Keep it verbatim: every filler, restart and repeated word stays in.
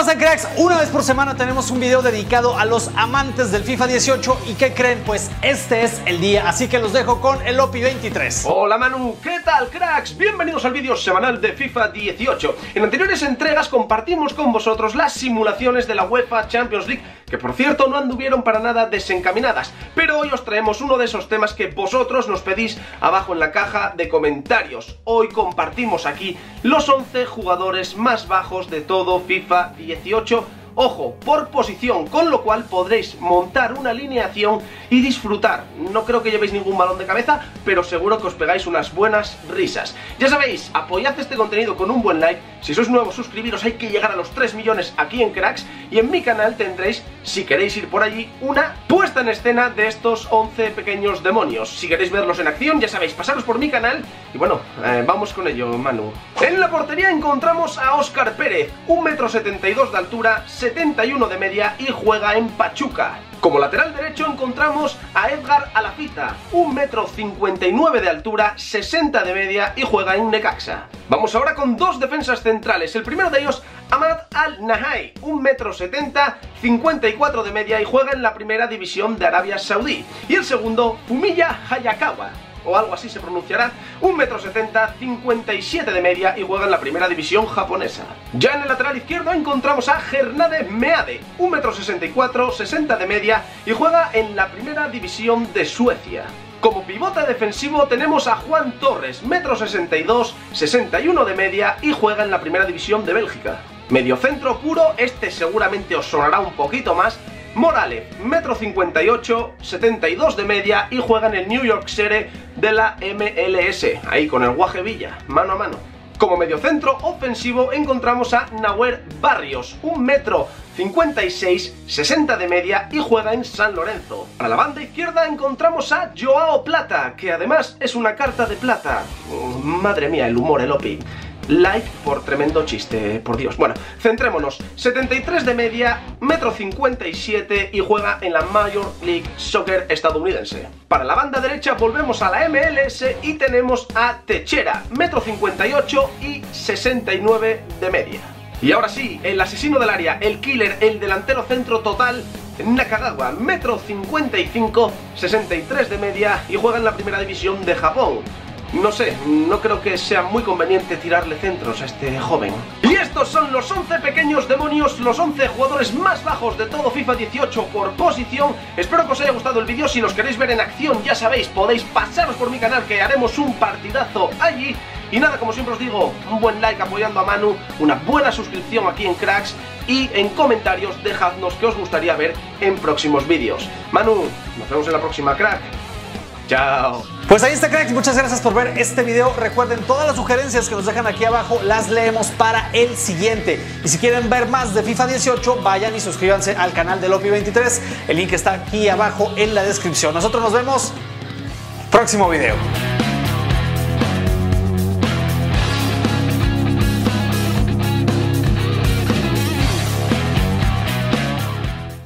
pasa, cracks? Una vez por semana tenemos un video dedicado a los amantes del FIFA dieciocho. ¿Y qué creen? Pues este es el día, así que los dejo con el Lopi veintitrés. Hola Manu, ¿qué tal, cracks? Bienvenidos al vídeo semanal de FIFA dieciocho. En anteriores entregas compartimos con vosotros las simulaciones de la UEFA Champions League, que por cierto no anduvieron para nada desencaminadas, pero hoy os traemos uno de esos temas que vosotros nos pedís abajo en la caja de comentarios. Hoy compartimos aquí los once jugadores más bajos de todo FIFA dieciocho, ojo, por posición, con lo cual podréis montar una alineación y disfrutar. No creo que llevéis ningún balón de cabeza, pero seguro que os pegáis unas buenas risas. Ya sabéis, apoyad este contenido con un buen like. Si sois nuevos, suscribiros, hay que llegar a los tres millones aquí en Cracks. Y en mi canal tendréis, si queréis ir por allí, una puesta en escena de estos once pequeños demonios. Si queréis verlos en acción, ya sabéis, pasaros por mi canal. Y bueno, eh, vamos con ello, Manu. En la portería encontramos a Óscar Pérez, un metro setenta y dos de altura, setenta y uno de media y juega en Pachuca. Como lateral derecho encontramos a Edgar Alafita, un metro cincuenta y nueve de altura, sesenta de media y juega en Necaxa. Vamos ahora con dos defensas centrales. El primero de ellos, Ahmad Al-Nahai, un metro setenta, cincuenta y cuatro de media y juega en la primera división de Arabia Saudí. Y el segundo, Fumiya Hayakawa, o algo así se pronunciará, un metro setenta, cincuenta y siete de media y juega en la primera división japonesa. Ya en el lateral izquierdo encontramos a Gernade Meade, un metro sesenta y cuatro, sesenta de media y juega en la primera división de Suecia. Como pivote defensivo tenemos a Juan Torres, metro sesenta y dos, sesenta y uno de media y juega en la primera división de Bélgica. Mediocentro puro, este seguramente os sonará un poquito más, Morales, metro cincuenta y ocho, setenta y dos de media y juega en el New York City de la M L S, ahí con el Guaje Villa, mano a mano. Como mediocentro ofensivo encontramos a Nahuer Barrios, un metro cincuenta y seis, sesenta de media y juega en San Lorenzo. Para la banda izquierda encontramos a Joao Plata, que además es una carta de plata. Madre mía, el humor, el Opi. Like por tremendo chiste, por Dios. Bueno, centrémonos. setenta y tres de media, metro cincuenta y siete y juega en la Major League Soccer estadounidense. Para la banda derecha volvemos a la M L S y tenemos a Techera, metro cincuenta y ocho y sesenta y nueve de media. Y ahora sí, el asesino del área, el killer, el delantero centro total, Nakagawa, metro cincuenta y cinco, sesenta y tres de media y juega en la primera división de Japón. No sé, no creo que sea muy conveniente tirarle centros a este joven. Y estos son los once pequeños demonios, los once jugadores más bajos de todo FIFA dieciocho por posición. Espero que os haya gustado el vídeo. Si los queréis ver en acción, ya sabéis, podéis pasaros por mi canal que haremos un partidazo allí. Y nada, como siempre os digo, un buen like apoyando a Manu, una buena suscripción aquí en Cracks y en comentarios dejadnos qué os gustaría ver en próximos vídeos. Manu, nos vemos en la próxima, crack. Chao. Pues ahí está, cracks, muchas gracias por ver este video. Recuerden, todas las sugerencias que nos dejan aquí abajo las leemos para el siguiente. Y si quieren ver más de FIFA dieciocho, vayan y suscríbanse al canal de Lopi veintitrés. El link está aquí abajo en la descripción. Nosotros nos vemos próximo video.